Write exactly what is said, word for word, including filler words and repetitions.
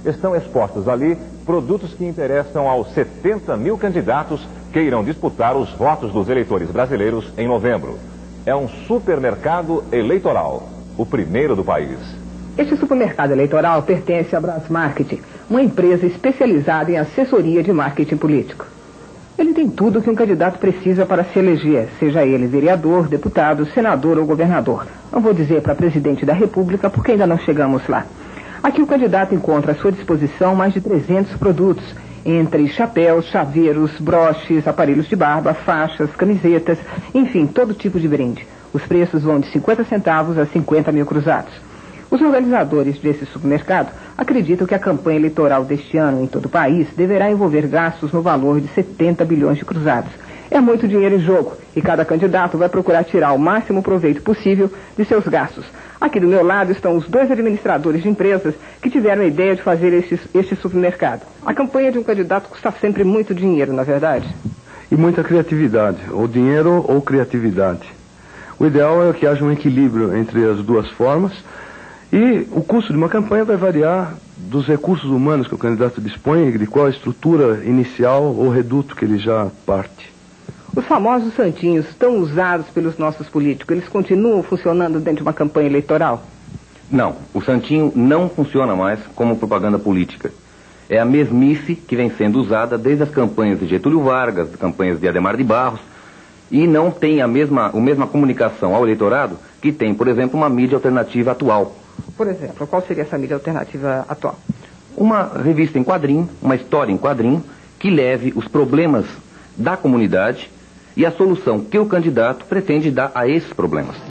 estão expostos ali produtos que interessam aos setenta mil candidatos que irão disputar os votos dos eleitores brasileiros em novembro. É um supermercado eleitoral, o primeiro do país. Este supermercado eleitoral pertence à Brás Marketing, uma empresa especializada em assessoria de marketing político. Ele tem tudo o que um candidato precisa para se eleger, seja ele vereador, deputado, senador ou governador. Não vou dizer para presidente da República porque ainda não chegamos lá. Aqui o candidato encontra à sua disposição mais de trezentos produtos, entre chapéus, chaveiros, broches, aparelhos de barba, faixas, camisetas, enfim, todo tipo de brinde. Os preços vão de cinquenta centavos a cinquenta mil cruzados. Os organizadores desse supermercado acreditam que a campanha eleitoral deste ano em todo o país deverá envolver gastos no valor de setenta bilhões de cruzados. É muito dinheiro em jogo e cada candidato vai procurar tirar o máximo proveito possível de seus gastos. Aqui do meu lado estão os dois administradores de empresas que tiveram a ideia de fazer este, este supermercado. A campanha de um candidato custa sempre muito dinheiro, na verdade? E muita criatividade, ou dinheiro ou criatividade. O ideal é que haja um equilíbrio entre as duas formas. E o custo de uma campanha vai variar dos recursos humanos que o candidato dispõe, de qual a estrutura inicial ou reduto que ele já parte. Os famosos santinhos tão usados pelos nossos políticos, eles continuam funcionando dentro de uma campanha eleitoral? Não, o santinho não funciona mais como propaganda política. É a mesmice que vem sendo usada desde as campanhas de Getúlio Vargas, as campanhas de Adhemar de Barros, e não tem a mesma, a mesma comunicação ao eleitorado que tem, por exemplo, uma mídia alternativa atual. Por exemplo, qual seria essa mídia alternativa atual? Uma revista em quadrinho, uma história em quadrinho, que leve os problemas da comunidade e a solução que o candidato pretende dar a esses problemas.